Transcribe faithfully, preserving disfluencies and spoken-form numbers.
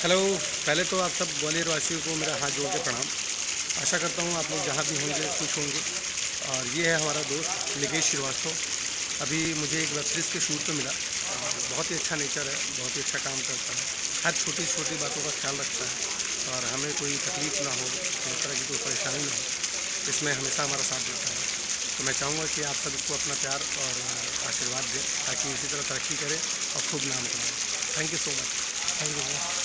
Hello, पहले तो आप सब ग्वालियर वासियों को मेरा हाथ जोड़ के प्रणाम। आशा करता हूँ आप लोग जहाँ भी होंगे खुश होंगे। और ये है हमारा दोस्त निकेश श्रीवास्तव। अभी मुझे एक वेब सीरीज़ के शूट पे मिला। बहुत ही अच्छा नेचर है, बहुत ही अच्छा काम करता है, हर छोटी छोटी बातों का ख्याल रखता है और हमें कोई तकलीफ़ ना हो, किसी तरह की कोई परेशानी ना हो, इसमें हमेशा हमारा साथ देता है। तो मैं चाहूँगा कि आप सब इसको अपना प्यार और आशीर्वाद दें ताकि इसी तरह तरक्की करे और खूब नाम कमाए। Thank you so much. Thank you.